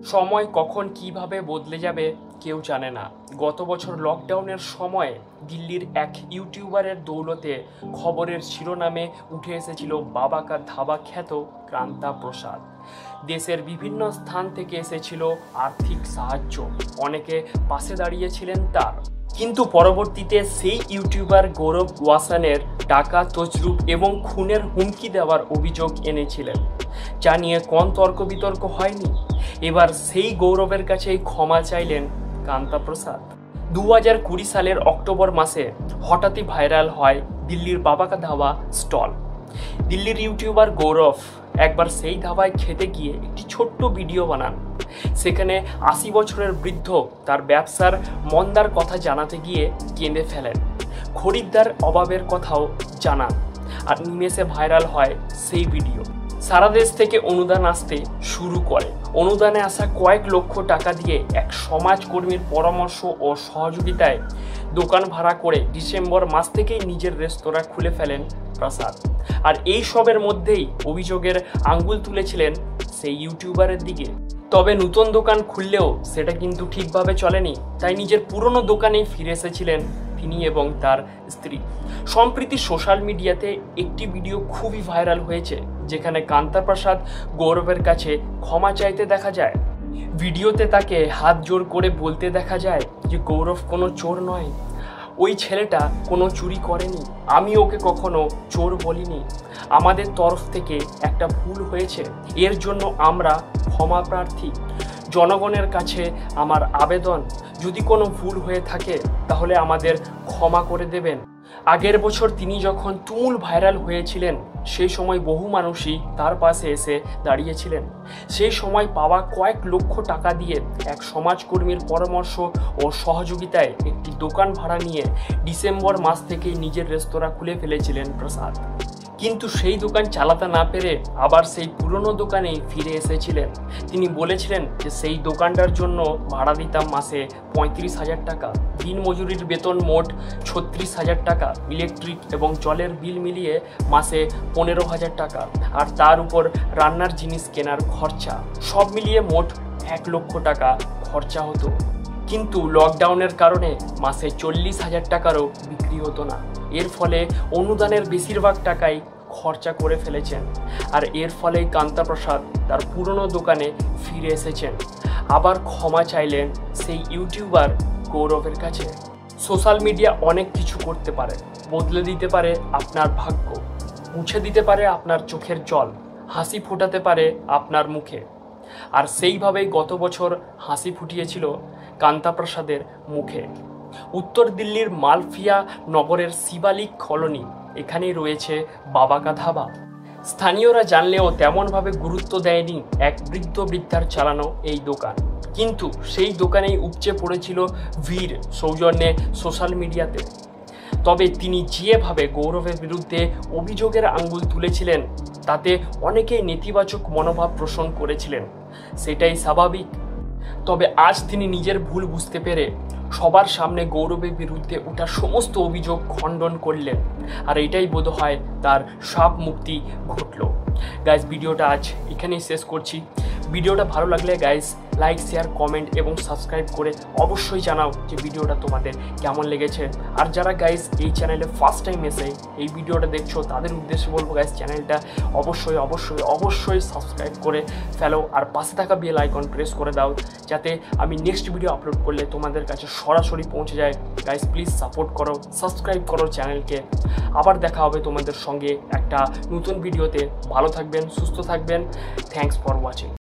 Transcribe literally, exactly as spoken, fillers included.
সময় কখন কিভাবে বদলে যাবে কেউ জানে না। গত বছর লকডাউনের সময়ে দিল্লির এক ইউটিউবারের দৌলতে খবরের শিরোনামে উঠে এসেছিল বাবা কা ধাবা খ্যাত কান্তা প্রসাদ। দেশের বিভিন্ন স্থান থেকে এসেছিল আর্থিক সাহায্য, অনেকে পাশে দাঁড়িয়েছিলেন তার। কিন্তু পরবর্তীতে সেই ইউটিউবার গৌরব ওয়াসানের টাকা তছরূপ এবং খুনের হুমকি দেওয়ার অভিযোগ এনেছিলেন, যা নিয়ে কোন তর্ক বিতর্ক হয়নি। এবার সেই গৌরবের কাছেই ক্ষমা চাইলেন কান্তা প্রসাদ। দু হাজার কুড়ি সালের অক্টোবর মাসে হঠাৎই ভাইরাল হয় দিল্লির বাবা কা ধাবা স্টল। দিল্লির ইউটিউবার গৌরব একবার সেই ধাবায় খেতে গিয়ে একটি ছোট্ট ভিডিও বানান। সেখানে আশি বছরের বৃদ্ধ তার ব্যবসার মন্দার কথা জানাতে গিয়ে কেঁদে ফেলেন, খরিদ্দার অভাবের কথাও জানান, আর নিমেষে ভাইরাল হয় সেই ভিডিও। সারা দেশ থেকে অনুদান আসতে শুরু করে। অনুদানে আসা কয়েক লক্ষ টাকা দিয়ে এক সমাজকর্মীর পরামর্শ ও সহযোগিতায় দোকান ভাড়া করে ডিসেম্বর মাস থেকেই নিজের রেস্তোরাঁ খুলে ফেলেন প্রসাদ। আর এই সবের মধ্যেই অভিযোগের আঙ্গুল তুলেছিলেন সেই ইউটিউবারের দিকে। তবে নতুন দোকান খুললেও সেটা কিন্তু ঠিকভাবে চলেনি, তাই নিজের পুরনো দোকানেই ফিরে এসেছিলেন তিনি এবং তার স্ত্রী। সম্প্রতি সোশ্যাল মিডিয়াতে একটি ভিডিও খুবই ভাইরাল হয়েছে, যেখানে কান্তা প্রসাদ গৌরবের কাছে ক্ষমা চাইতে দেখা যায়। ভিডিওতে তাকে হাত জোর করে বলতে দেখা যায় যে গৌরব কোনো চোর নয়, ওই ছেলেটা কোনো চুরি করেনি, আমি ওকে কখনো চোর বলিনি, আমাদের তরফ থেকে একটা ভুল হয়েছে, এর জন্য আমরা ক্ষমা প্রার্থী। জনগণের কাছে আমার আবেদন, যদি কোনো ভুল হয়ে থাকে তাহলে আমাদের ক্ষমা করে দেবেন। আগের বছর তিনি যখন তুমুল ভাইরাল হয়েছিলেন, সেই সময় বহু মানুষই তার পাশে এসে দাঁড়িয়েছিলেন। সেই সময় পাওয়া কয়েক লক্ষ টাকা দিয়ে এক সমাজকর্মীর পরামর্শ ও সহযোগিতায় একটি দোকান ভাড়া নিয়ে ডিসেম্বর মাস থেকেই নিজের রেস্তোরাঁ খুলে ফেলেছিলেন প্রসাদ। কিন্তু সেই দোকান চালাতে না পেরে আবার সেই পুরনো দোকানেই ফিরে এসেছিলেন। তিনি বলেছিলেন যে সেই দোকানটার জন্য ভাড়া দিতাম মাসে পঁয়ত্রিশ হাজার টাকা, দিন মজুরির বেতন মোট ছত্রিশ হাজার টাকা, ইলেকট্রিক এবং জলের বিল মিলিয়ে মাসে পনেরো হাজার টাকা, আর তার উপর রান্নার জিনিস কেনার খরচা, সব মিলিয়ে মোট এক লক্ষ টাকা খরচা হতো। কিন্তু লকডাউনের কারণে মাসে চল্লিশ হাজার টাকারও বিক্রি হতো না। এর ফলে অনুদানের বেশিরভাগ টাকাই খরচা করে ফেলেছেন, আর এর ফলেই কান্তা প্রসাদ তার পুরনো দোকানে ফিরে এসেছেন। আবার ক্ষমা চাইলেন সেই ইউটিউবার গৌরবের কাছে। সোশ্যাল মিডিয়া অনেক কিছু করতে পারে, বদলে দিতে পারে আপনার ভাগ্য, মুছে দিতে পারে আপনার চোখের জল, হাসি ফোটাতে পারে আপনার মুখে। আর সেইভাবেই গত বছর হাসি ফুটিয়েছিল কান্তা প্রসাদের মুখে। উত্তর দিল্লির মালফিয়া নগরের শিবালিক কলোনি, এখানেই রয়েছে বাবা কা ধাবা। স্থানীয়রা জানলেও তেমনভাবে গুরুত্ব দেয়নি এক বৃদ্ধ বৃদ্ধার চালানো এই দোকান। কিন্তু সেই দোকানেই উপচে পড়েছিল ভিড় সৌজন্যে সোশ্যাল মিডিয়াতে। তবে তিনি যেভাবে গৌরবের বিরুদ্ধে অভিযোগের আঙ্গুল তুলেছিলেন, তাতে অনেকেই নেতিবাচক মনোভাব পোষণ করেছিলেন, সেটাই স্বাভাবিক। তবে আজ তিনি নিজের ভুল বুঝতে পেরে সবার সামনে গৌরবের বিরুদ্ধে ওঠা সমস্ত অভিযোগ খণ্ডন করলেন, আর এটাই বোধ হয় তার সাপ মুক্তি ঘটল। গাইস, ভিডিওটা আজ এখানেই শেষ করছি। ভিডিওটা ভালো লাগলে গাইস লাইক, শেয়ার, কমেন্ট এবং সাবস্ক্রাইব করে অবশ্যই জানাও যে ভিডিওটা তোমাদের কেমন লেগেছে। আর যারা গাইস এই চ্যানেলে ফার্স্ট টাইম এসে এই ভিডিওটা দেখছো, তাদের উদ্দেশ্যে বলবো গাইস চ্যানেলটা অবশ্যই অবশ্যই অবশ্যই সাবস্ক্রাইব করে ফেলো, আর পাশে থাকা বেল আইকন প্রেস করে দাও, যাতে আমি নেক্সট ভিডিও আপলোড করলে তোমাদের কাছে সরাসরি পৌঁছে যায়। গাইস প্লিজ সাপোর্ট করো, সাবস্ক্রাইব করো চ্যানেলকে। আবার দেখা হবে তোমাদের সঙ্গে একটা নতুন ভিডিওতে। ভালো থাকবেন, সুস্থ থাকবেন। Thanks for watching.